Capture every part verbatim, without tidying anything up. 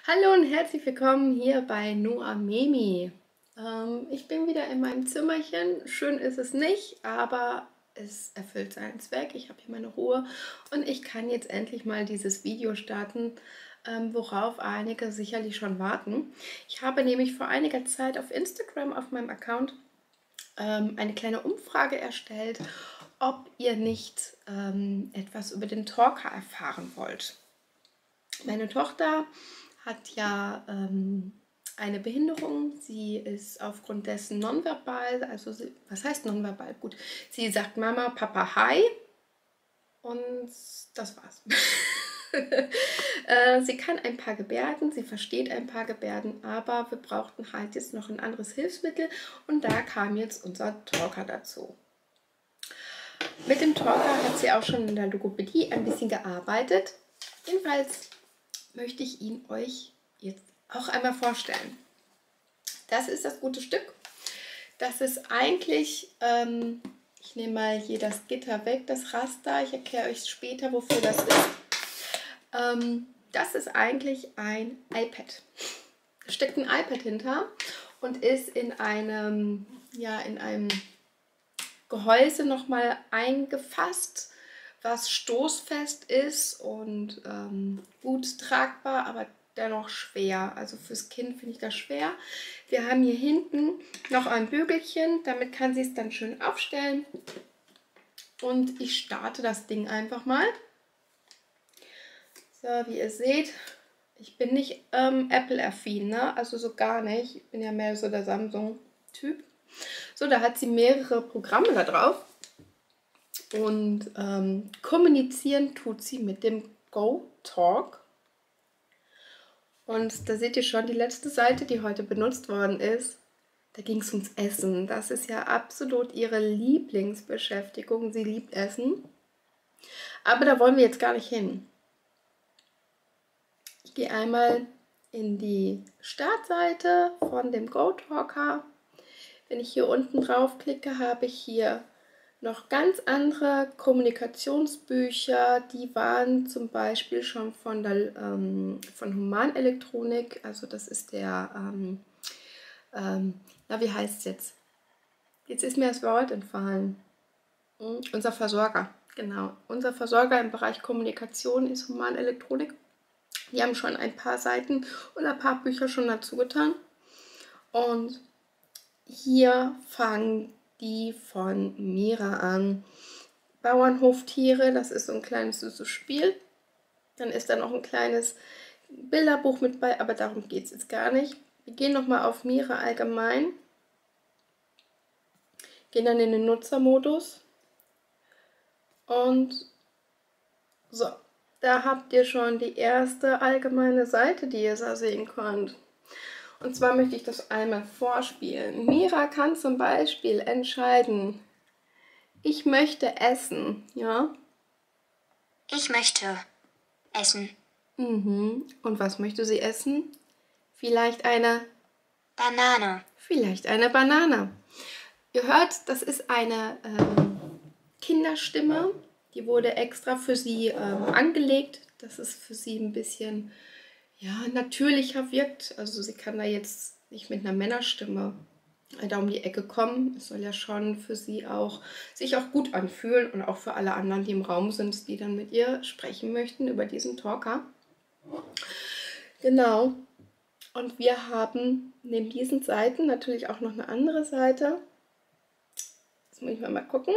Hallo und herzlich willkommen hier bei Noah Memi. Ähm, ich bin wieder in meinem Zimmerchen. Schön ist es nicht, aber es erfüllt seinen Zweck. Ich habe hier meine Ruhe und ich kann jetzt endlich mal dieses Video starten, ähm, worauf einige sicherlich schon warten. Ich habe nämlich vor einiger Zeit auf Instagram auf meinem Account ähm, eine kleine Umfrage erstellt, ob ihr nicht ähm, etwas über den Talker erfahren wollt. Meine Tochter hat ja ähm, eine Behinderung. Sie ist aufgrund dessen nonverbal. Also sie, was heißt nonverbal? Gut, sie sagt Mama, Papa, Hi und das war's. äh, sie kann ein paar Gebärden, sie versteht ein paar Gebärden, aber wir brauchten halt jetzt noch ein anderes Hilfsmittel und da kam jetzt unser Talker dazu. Mit dem Talker hat sie auch schon in der Logopädie ein bisschen gearbeitet. Jedenfalls möchte ich ihn euch jetzt auch einmal vorstellen. Das ist das gute Stück. Das ist eigentlich, ähm, ich nehme mal hier das Gitter weg, das Raster. Ich erkläre euch später, wofür das ist. Ähm, das ist eigentlich ein iPad. Da steckt ein iPad hinter und ist in einem, ja, in einem Gehäuse nochmal eingefasst, was stoßfest ist und ähm, gut tragbar, aber dennoch schwer. Also fürs Kind finde ich das schwer. Wir haben hier hinten noch ein Bügelchen, damit kann sie es dann schön aufstellen. Und ich starte das Ding einfach mal. So, wie ihr seht, ich bin nicht ähm, Apple-affin, ne? Also so gar nicht. Ich bin ja mehr so der Samsung-Typ. So, da hat sie mehrere Programme da drauf. Und ähm, kommunizieren tut sie mit dem GoTalk. Und da seht ihr schon die letzte Seite, die heute benutzt worden ist. Da ging es ums Essen. Das ist ja absolut ihre Lieblingsbeschäftigung. Sie liebt Essen. Aber da wollen wir jetzt gar nicht hin. Ich gehe einmal in die Startseite von dem GoTalker. Wenn ich hier unten drauf klicke, habe ich hier noch ganz andere Kommunikationsbücher, die waren zum Beispiel schon von, der, ähm, von Humanelektronik, also das ist der, ähm, ähm, na wie heißt es jetzt? Jetzt ist mir das Wort entfallen. Hm, unser Versorger, genau. Unser Versorger im Bereich Kommunikation ist Humanelektronik. Die haben schon ein paar Seiten und ein paar Bücher schon dazu getan. Und hier fangen die von Mira an. Bauernhoftiere, das ist so ein kleines süßes Spiel. Dann ist da noch ein kleines Bilderbuch mit bei, aber darum geht es jetzt gar nicht. Wir gehen nochmal auf Mira allgemein, gehen dann in den Nutzermodus und so, da habt ihr schon die erste allgemeine Seite, die ihr da sehen könnt. Und zwar möchte ich das einmal vorspielen. Mira kann zum Beispiel entscheiden, ich möchte essen, ja? Ich möchte essen. Mhm. Und was möchte sie essen? Vielleicht eine Banane. Vielleicht eine Banane. Ihr hört, das ist eine ähm, Kinderstimme. Die wurde extra für sie ähm, angelegt, dass es für sie ein bisschen ja, natürlicher wirkt. Also sie kann da jetzt nicht mit einer Männerstimme da um die Ecke kommen. Es soll ja schon für sie auch sich auch gut anfühlen und auch für alle anderen, die im Raum sind, die dann mit ihr sprechen möchten über diesen Talker. Genau. Und wir haben neben diesen Seiten natürlich auch noch eine andere Seite. Jetzt muss ich mal gucken.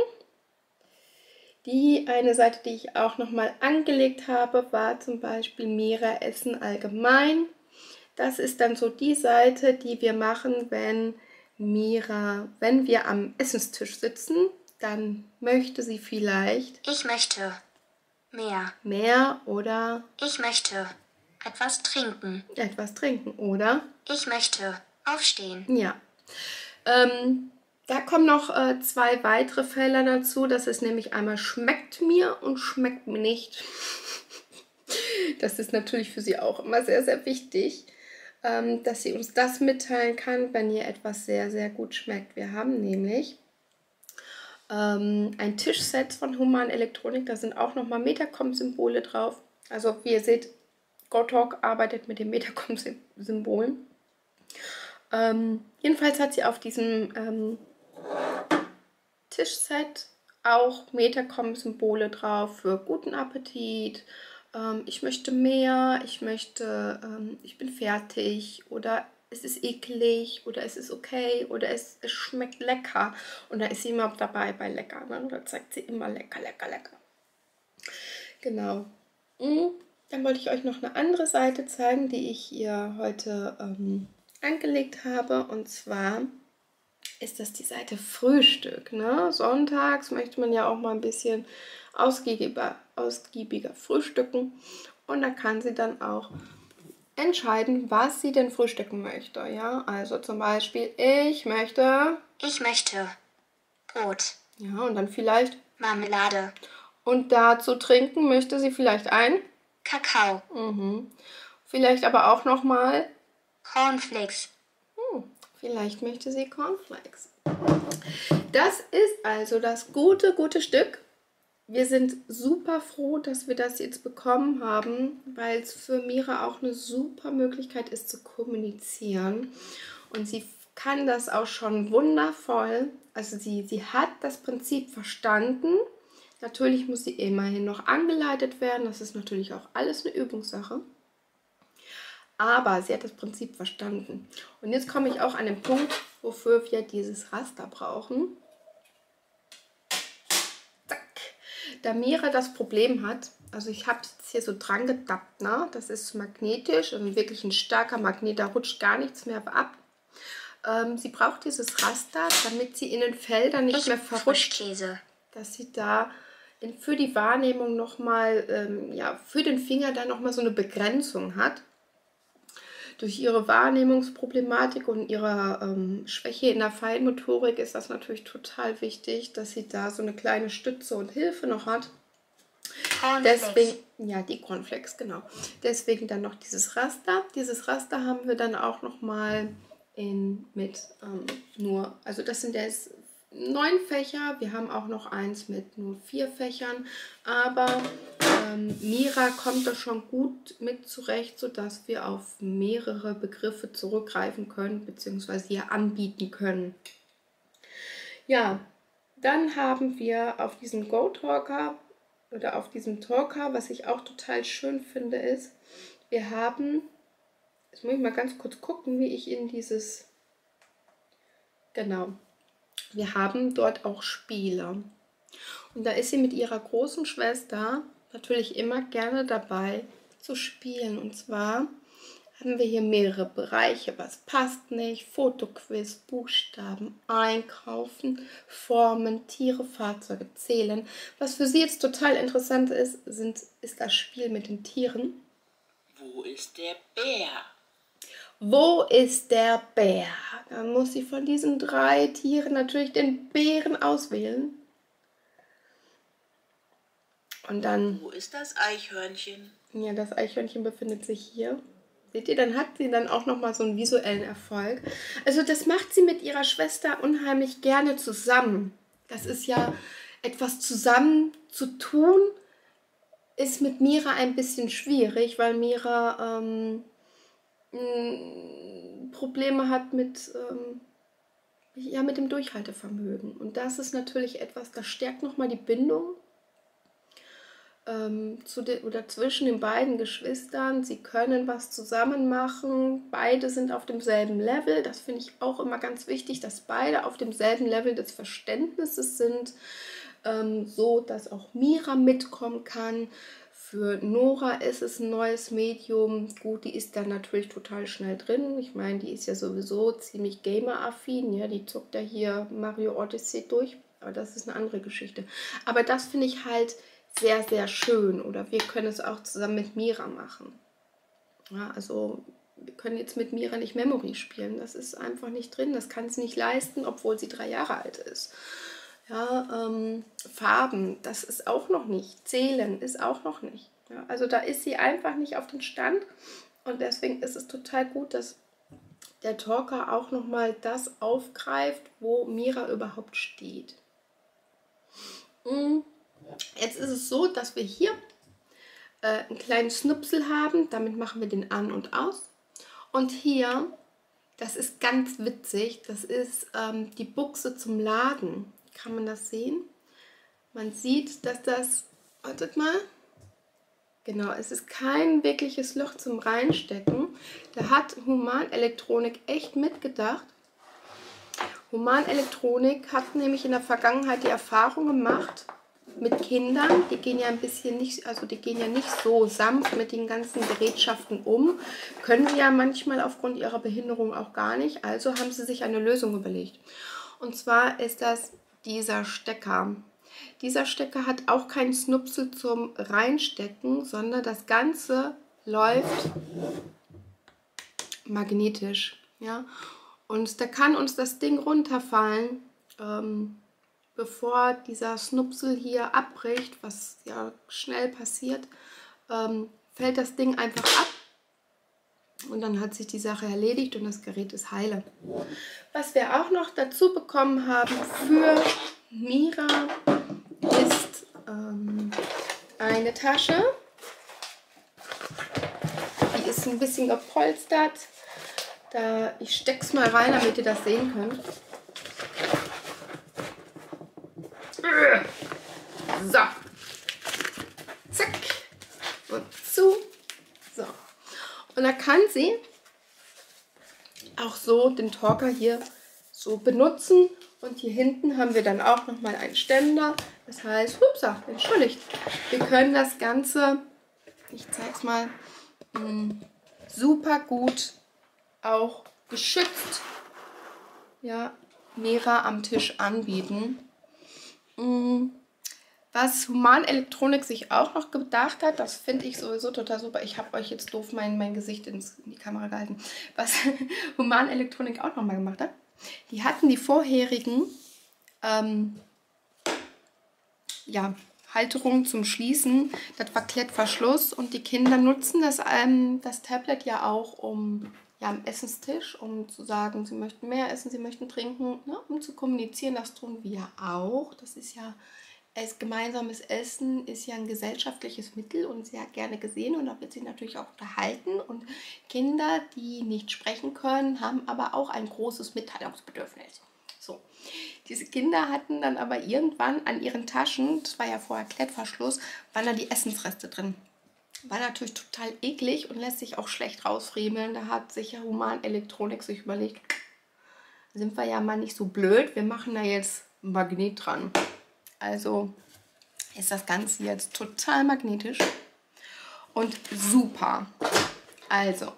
Die eine Seite, die ich auch noch mal angelegt habe, war zum Beispiel Mira Essen allgemein. Das ist dann so die Seite, die wir machen, wenn Mira, wenn wir am Essenstisch sitzen, dann möchte sie vielleicht Ich möchte mehr. mehr oder Ich möchte etwas trinken. etwas trinken oder Ich möchte aufstehen. ja. Ähm, da kommen noch äh, zwei weitere Felder dazu. Das ist nämlich einmal schmeckt mir und schmeckt mir nicht. Das ist natürlich für sie auch immer sehr, sehr wichtig, ähm, dass sie uns das mitteilen kann, wenn ihr etwas sehr, sehr gut schmeckt. Wir haben nämlich ähm, ein Tischset von Human Elektronik. Da sind auch nochmal Metacom-Symbole drauf. Also wie ihr seht, GoTalk arbeitet mit dem Metacom-Symbol. Ähm, jedenfalls hat sie auf diesem ähm, Tischset auch Metacom-Symbole drauf für guten Appetit, ähm, ich möchte mehr, ich möchte, ähm, ich bin fertig oder es ist eklig oder es ist okay oder es, es schmeckt lecker. Und da ist sie immer dabei bei lecker, ne? Da zeigt sie immer lecker, lecker, lecker. Genau. Mhm. Dann wollte ich euch noch eine andere Seite zeigen, die ich hier heute ähm, angelegt habe. Und zwar ist das die Seite Frühstück. Ne? Sonntags möchte man ja auch mal ein bisschen ausgiebiger, ausgiebiger frühstücken. Und da kann sie dann auch entscheiden, was sie denn frühstücken möchte. Ja? Also zum Beispiel, ich möchte... Ich möchte Brot. Ja, und dann vielleicht... Marmelade. Und dazu trinken möchte sie vielleicht ein... Kakao. Mhm. Vielleicht aber auch nochmal... Cornflakes. Hm, vielleicht möchte sie Cornflakes. Das ist also das gute, gute Stück. Wir sind super froh, dass wir das jetzt bekommen haben, weil es für Mira auch eine super Möglichkeit ist zu kommunizieren. Und sie kann das auch schon wundervoll. Also sie, sie hat das Prinzip verstanden. Natürlich muss sie immerhin noch angeleitet werden. Das ist natürlich auch alles eine Übungssache. Aber sie hat das Prinzip verstanden. Und jetzt komme ich auch an den Punkt, wofür wir dieses Raster brauchen. Zack. Da Mira das Problem hat, also ich habe es hier so dran gedappt, ne? Das ist magnetisch, also wirklich ein starker Magnet, da rutscht gar nichts mehr ab. Ähm, sie braucht dieses Raster, damit sie in den Feldern nicht Ich mehr verrutscht. Frischkäse. Dass sie da in, für die Wahrnehmung nochmal, ähm, ja, für den Finger da nochmal so eine Begrenzung hat. Durch ihre Wahrnehmungsproblematik und ihre ähm, Schwäche in der Feinmotorik ist das natürlich total wichtig, dass sie da so eine kleine Stütze und Hilfe noch hat. Cornflakes. Deswegen, ja, die Cornflakes, genau. Deswegen dann noch dieses Raster. Dieses Raster haben wir dann auch nochmal in mit ähm, nur, also das sind jetzt neun Fächer. Wir haben auch noch eins mit nur vier Fächern, aber ähm, Mira kommt da schon gut mit zurecht, sodass wir auf mehrere Begriffe zurückgreifen können, beziehungsweise hier anbieten können. Ja, dann haben wir auf diesem GoTalker oder auf diesem Talker, was ich auch total schön finde, ist, wir haben, jetzt muss ich mal ganz kurz gucken, wie ich in dieses, genau, wir haben dort auch Spiele. Und da ist sie mit ihrer großen Schwester natürlich immer gerne dabei zu spielen. Und zwar haben wir hier mehrere Bereiche. Was passt nicht? Fotoquiz, Buchstaben, Einkaufen, Formen, Tiere, Fahrzeuge, Zählen. Was für sie jetzt total interessant ist, sind, ist das Spiel mit den Tieren. Wo ist der Bär? Wo ist der Bär? Dann muss sie von diesen drei Tieren natürlich den Bären auswählen. Und dann... Wo ist das Eichhörnchen? Ja, das Eichhörnchen befindet sich hier. Seht ihr, dann hat sie dann auch nochmal so einen visuellen Erfolg. Also das macht sie mit ihrer Schwester unheimlich gerne zusammen. Das ist ja etwas zusammen zu tun, ist mit Mira ein bisschen schwierig, weil Mira ähm, Probleme hat mit, ähm, ja, mit dem Durchhaltevermögen. Und das ist natürlich etwas, das stärkt nochmal die Bindung ähm, zu de oder zwischen den beiden Geschwistern. Sie können was zusammen machen. Beide sind auf demselben Level. Das finde ich auch immer ganz wichtig, dass beide auf demselben Level des Verständnisses sind, ähm, so dass auch Mira mitkommen kann. Für Nora ist es ein neues Medium. Gut, die ist dann natürlich total schnell drin. Ich meine, die ist ja sowieso ziemlich gamer-affin. Ja? Die zockt ja hier Mario Odyssey durch. Aber das ist eine andere Geschichte. Aber das finde ich halt sehr, sehr schön. Oder wir können es auch zusammen mit Mira machen. Ja, also wir können jetzt mit Mira nicht Memory spielen. Das ist einfach nicht drin. Das kann sie nicht leisten, obwohl sie drei Jahre alt ist. Ja, ähm, Farben, das ist auch noch nicht. Zählen ist auch noch nicht. Ja, also da ist sie einfach nicht auf dem Stand. Und deswegen ist es total gut, dass der Talker auch nochmal das aufgreift, wo Mira überhaupt steht. Jetzt ist es so, dass wir hier äh, einen kleinen Schnupsel haben. Damit machen wir den an und aus. Und hier, das ist ganz witzig, das ist ähm, die Buchse zum Laden. Kann man das sehen? Man sieht, dass das, wartet mal, genau, es ist kein wirkliches Loch zum Reinstecken. Da hat Human Elektronik echt mitgedacht. Human Elektronik hat nämlich in der Vergangenheit die Erfahrung gemacht mit Kindern, die gehen ja ein bisschen nicht, also die gehen ja nicht so sanft mit den ganzen Gerätschaften um, können ja manchmal aufgrund ihrer Behinderung auch gar nicht, also haben sie sich eine Lösung überlegt. Und zwar ist das dieser Stecker. Dieser Stecker hat auch keinen Schnupsel zum Reinstecken, sondern das Ganze läuft magnetisch. Ja? Und da kann uns das Ding runterfallen, ähm, bevor dieser Schnupsel hier abbricht, was ja schnell passiert, ähm, fällt das Ding einfach ab. Und dann hat sich die Sache erledigt und das Gerät ist heile. Was wir auch noch dazu bekommen haben für Mira ist ähm, eine Tasche. Die ist ein bisschen gepolstert. Da, ich stecke es mal rein, damit ihr das sehen könnt. So. Zack. Und zu. So. Und da kann sie auch so den Talker hier so benutzen. Und hier hinten haben wir dann auch nochmal einen Ständer. Das heißt, hupsa, entschuldigt. Wir können das Ganze, ich zeige es mal, mh, super gut auch geschützt, ja, Mira am Tisch anbieten. Mh, Was Human Elektronik sich auch noch gedacht hat, das finde ich sowieso total super. Ich habe euch jetzt doof mein, mein Gesicht ins, in die Kamera gehalten. Was Human Elektronik auch noch mal gemacht hat, die hatten die vorherigen ähm, ja, Halterungen zum Schließen. Das war Klettverschluss und die Kinder nutzen das, ähm, das Tablet ja auch um, ja, am Essenstisch, um zu sagen, sie möchten mehr essen, sie möchten trinken, ne, um zu kommunizieren. Das tun wir auch. Das ist ja Es, gemeinsames Essen ist ja ein gesellschaftliches Mittel und sehr gerne gesehen und da wird sich natürlich auch unterhalten. Und Kinder, die nicht sprechen können, haben aber auch ein großes Mitteilungsbedürfnis. So. Diese Kinder hatten dann aber irgendwann an ihren Taschen, das war ja vorher Klettverschluss, waren da die Essensreste drin. War natürlich total eklig und lässt sich auch schlecht rausfriemeln. Da hat sich ja Human Elektronik sich überlegt, sind wir ja mal nicht so blöd, wir machen da jetzt ein Magnet dran. Also ist das Ganze jetzt total magnetisch und super. Also,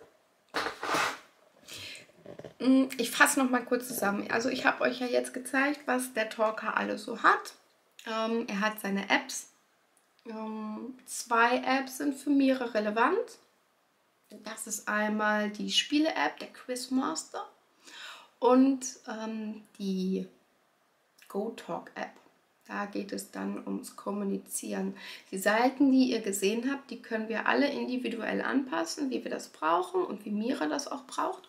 ich fasse noch mal kurz zusammen. Also ich habe euch ja jetzt gezeigt, was der Talker alles so hat. Ähm, er hat seine Apps. Ähm, zwei Apps sind für Mira relevant. Das ist einmal die Spiele-App, der Quizmaster, und ähm, die GoTalk-App. Da geht es dann ums Kommunizieren. Die Seiten, die ihr gesehen habt, die können wir alle individuell anpassen, wie wir das brauchen und wie Mira das auch braucht.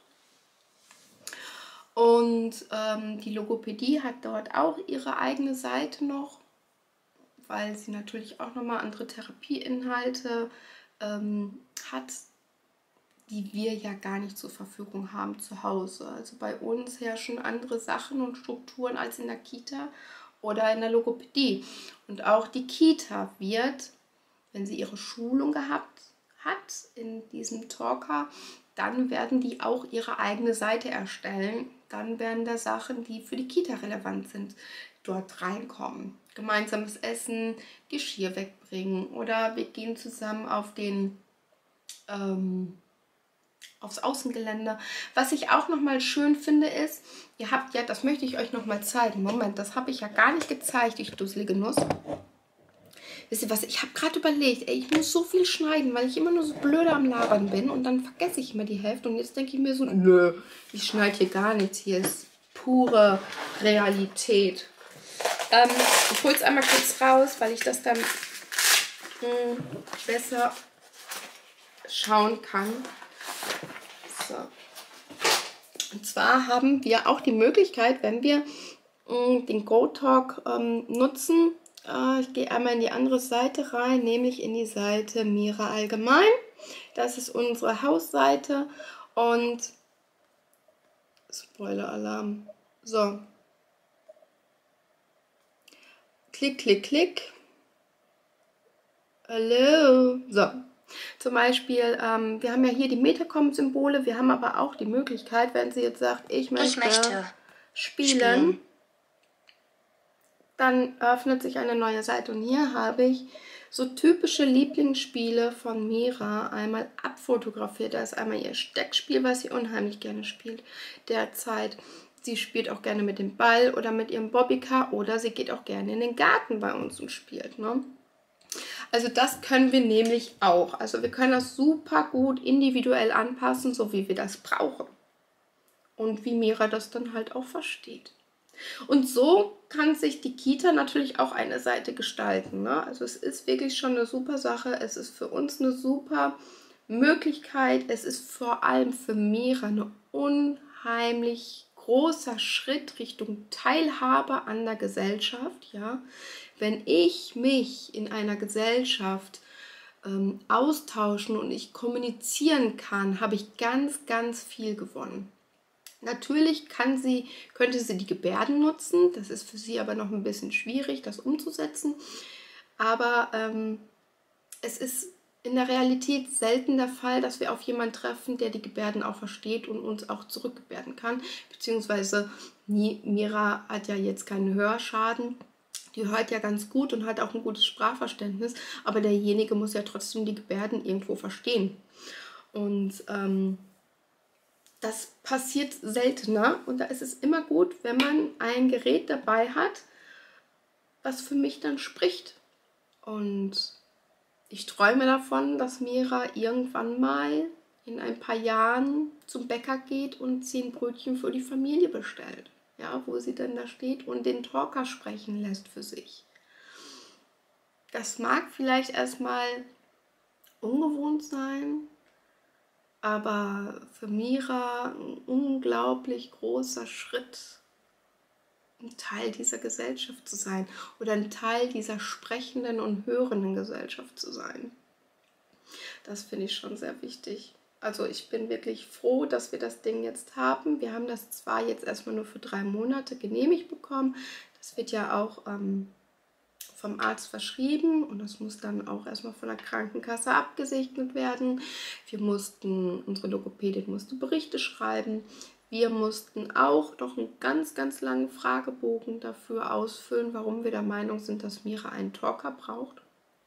Und ähm, die Logopädie hat dort auch ihre eigene Seite noch, weil sie natürlich auch nochmal andere Therapieinhalte ähm, hat, die wir ja gar nicht zur Verfügung haben zu Hause. Also bei uns herrschen andere Sachen und Strukturen als in der Kita oder in der Logopädie. Und auch die Kita wird, wenn sie ihre Schulung gehabt hat in diesem Talker, dann werden die auch ihre eigene Seite erstellen. Dann werden da Sachen, die für die Kita relevant sind, dort reinkommen. Gemeinsames Essen, Geschirr wegbringen oder wir gehen zusammen auf den ähm, aufs Außengelände. Was ich auch noch mal schön finde ist, ihr habt ja, das möchte ich euch noch mal zeigen. Moment, das habe ich ja gar nicht gezeigt, ich dusselige Nuss. Wisst ihr was, ich habe gerade überlegt, ey, ich muss so viel schneiden, weil ich immer nur so blöde am Labern bin und dann vergesse ich immer die Hälfte und jetzt denke ich mir so, nö, ich schneide hier gar nichts, hier ist pure Realität. Ähm, ich hole es einmal kurz raus, weil ich das dann mh, besser schauen kann. So. Und zwar haben wir auch die Möglichkeit, wenn wir mh, den GoTalk ähm, nutzen, Äh, ich gehe einmal in die andere Seite rein, nämlich in die Seite Mira allgemein. Das ist unsere Hausseite und Spoiler-Alarm. So. Klick, klick, klick. Hallo. So. Zum Beispiel, ähm, wir haben ja hier die Metacom-Symbole, wir haben aber auch die Möglichkeit, wenn sie jetzt sagt, ich möchte, Ich möchte spielen, spielen. dann öffnet sich eine neue Seite und hier habe ich so typische Lieblingsspiele von Mira einmal abfotografiert. Da ist einmal ihr Steckspiel, was sie unheimlich gerne spielt derzeit. Sie spielt auch gerne mit dem Ball oder mit ihrem Bobbycar oder sie geht auch gerne in den Garten bei uns und spielt, ne? Also das können wir nämlich auch. Also wir können das super gut individuell anpassen, so wie wir das brauchen. Und wie Mira das dann halt auch versteht. Und so kann sich die Kita natürlich auch eine Seite gestalten, ne? Also es ist wirklich schon eine super Sache. Es ist für uns eine super Möglichkeit. Es ist vor allem für Mira eine unheimlich großer Schritt Richtung Teilhabe an der Gesellschaft, ja. Wenn ich mich in einer Gesellschaft ähm, austauschen und ich kommunizieren kann, habe ich ganz, ganz viel gewonnen. Natürlich kann sie, könnte sie die Gebärden nutzen, das ist für sie aber noch ein bisschen schwierig, das umzusetzen. Aber ähm, es ist in der Realität selten der Fall, dass wir auf jemanden treffen, der die Gebärden auch versteht und uns auch zurückgebärden kann. Beziehungsweise Mira hat ja jetzt keinen Hörschaden. Die hört ja ganz gut und hat auch ein gutes Sprachverständnis, aber derjenige muss ja trotzdem die Gebärden irgendwo verstehen. Und ähm, das passiert seltener und da ist es immer gut, wenn man ein Gerät dabei hat, was für mich dann spricht. Und ich träume davon, dass Mira irgendwann mal in ein paar Jahren zum Bäcker geht und zehn Brötchen für die Familie bestellt. Ja, wo sie dann da steht und den Talker sprechen lässt für sich. Das mag vielleicht erstmal ungewohnt sein, aber für Mira ein unglaublich großer Schritt, ein Teil dieser Gesellschaft zu sein oder ein Teil dieser sprechenden und hörenden Gesellschaft zu sein. Das finde ich schon sehr wichtig. Also ich bin wirklich froh, dass wir das Ding jetzt haben. Wir haben das zwar jetzt erstmal nur für drei Monate genehmigt bekommen. Das wird ja auch ähm, vom Arzt verschrieben und das muss dann auch erstmal von der Krankenkasse abgesegnet werden. Wir mussten, unsere Logopädin musste Berichte schreiben. Wir mussten auch noch einen ganz, ganz langen Fragebogen dafür ausfüllen, warum wir der Meinung sind, dass Mira einen Talker braucht.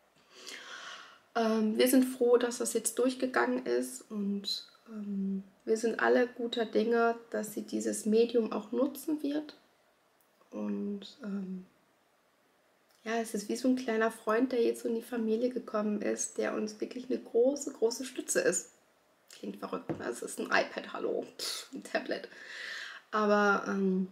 Ähm, wir sind froh, dass das jetzt durchgegangen ist und ähm, wir sind alle guter Dinge, dass sie dieses Medium auch nutzen wird. Und ähm, ja, es ist wie so ein kleiner Freund, der jetzt so in die Familie gekommen ist, der uns wirklich eine große, große Stütze ist. Klingt verrückt, ne? Es ist ein iPad, hallo, Pff, ein Tablet. Aber ähm,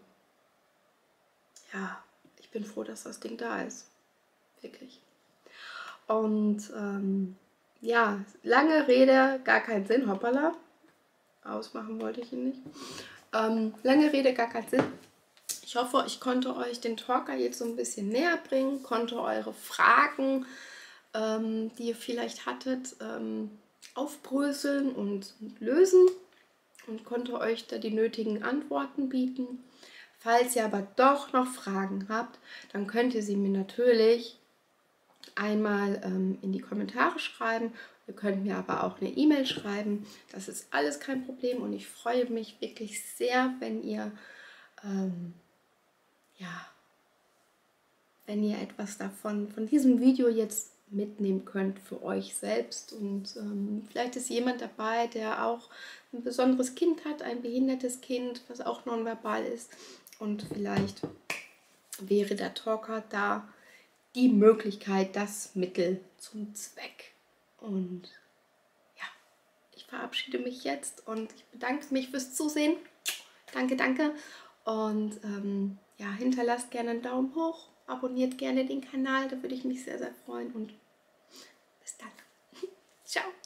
ja, ich bin froh, dass das Ding da ist. Wirklich. Und ähm, ja, lange Rede, gar keinen Sinn, hoppala. Ausmachen wollte ich ihn nicht. Ähm, lange Rede, gar keinen Sinn. Ich hoffe, ich konnte euch den Talker jetzt so ein bisschen näher bringen, konnte eure Fragen, ähm, die ihr vielleicht hattet, ähm, aufbröseln und, und lösen und konnte euch da die nötigen Antworten bieten. Falls ihr aber doch noch Fragen habt, dann könnt ihr sie mir natürlich einmal ähm, in die Kommentare schreiben. Ihr könnt mir aber auch eine E-Mail schreiben. Das ist alles kein Problem und ich freue mich wirklich sehr, wenn ihr ähm, ja, wenn ihr etwas davon, von diesem Video jetzt mitnehmen könnt für euch selbst. Und ähm, vielleicht ist jemand dabei, der auch ein besonderes Kind hat, ein behindertes Kind, was auch nonverbal ist. Und vielleicht wäre der Talker da die Möglichkeit, das Mittel zum Zweck. Und ja, ich verabschiede mich jetzt und ich bedanke mich fürs Zusehen. Danke, danke. Und ähm, ja, hinterlasst gerne einen Daumen hoch, abonniert gerne den Kanal, da würde ich mich sehr, sehr freuen und bis dann. Ciao.